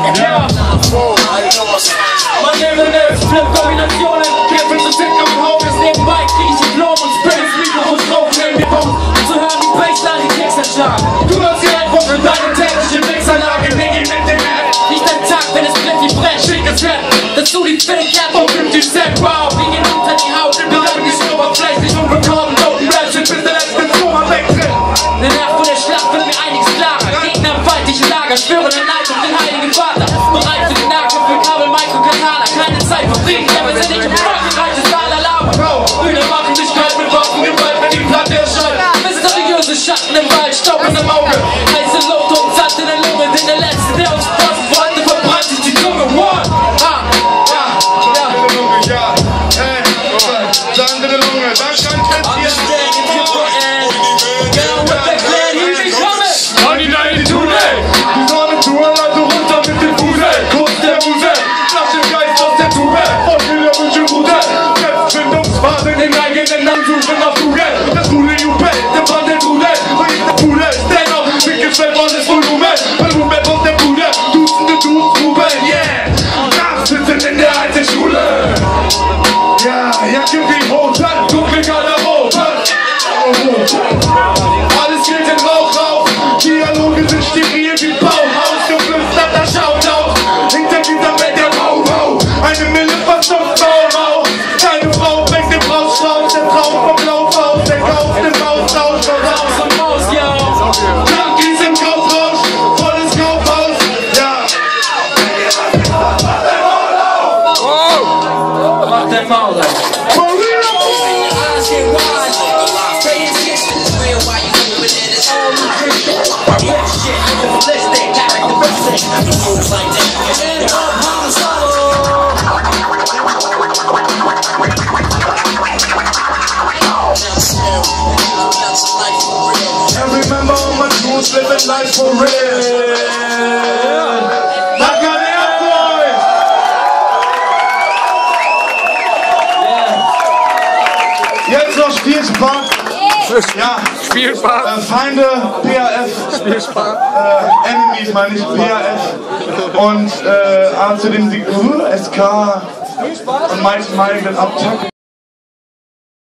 Ja. Mein Leben ist Flip-Kombinationen, kämpfen zu Ticken und Homies. Nebenbei krieg ich Diplom und spin ins Mikrofon drauf, nehmen die Punkt. Zu hören die Bassline, die Kicks entschlagen. Du hörst die einfach für deine tägliche Mixanlage. Niggi mit dem Rap, nicht dein Tag, wenn es brennt wie Brett, schickes Rap. Dazu die Fake-Cap und 50 Cent, wow. Wir gehen unter die Haut, wir bleiben nicht oberflächlich und recorden lauten Rap-Shit, bis der letzte Zoma wegtritt. Der Nerv von der Schlacht wird mir einiges klarer. Gegner im feindlichen Lager, schwören in Neid auf den heiligen Vater. Bereit für den Nahkampf für Kabel, Mike und Katana. Keine Zeit für Frieden, ja wir sind nicht im Frankreich, ist aller Lava. Brüder machen sich kalt mit Waffen, Gewalt, wenn die Platte erscheint. Mysteriöse Schatten im Wald, Staub in dem Auge. Heiße Luft und Sand in der Lunge, denn der Letzte, der uns posten wollte, verbrannt sich die Zunge. One, ja, hey, Sand in der Lunge, da scheint es hier. Die Sonne zu also runter mit dem Fusel, kurz der Musel, lass den Geist aus der Tube, und wieder wünsche Rute, Selbstfindungsphase, den eigenen Namen suchen auf Google, das Rudel jubelt, der Brand der Trudel, und ich der Pudel, dennoch, wie gefällt volles Volumen, Volumen auf der Bude, Dutzende Dutzgrubeln, yeah, nachsitzen in der alten Schule, ja, Jacke wie Hosen, dunkle Garderobe, alles geht in Rauch rauf, Dialoge sind steril wie Bauhaus, geflüsterter Schautauf, hinter dieser Welt der Wow-Wow, eine Mille fast auf Bau-Mau, deine Frau bringt den Brautstrauß, der Traum vom Laufhaus, der kauft den Austausch, raus und raus, ja, Junkies im Kaufrausch, volles Kaufhaus, ja. Mach den Maul auf. And remember all my crews living life for real. Danke an Erdboy! Jetzt noch Spielspaß. Ja, Spielspaß. Feinde, PAF. Spielspaß. Enemies meine ich, PAF. Und außerdem die SK und Mike wird abtacken.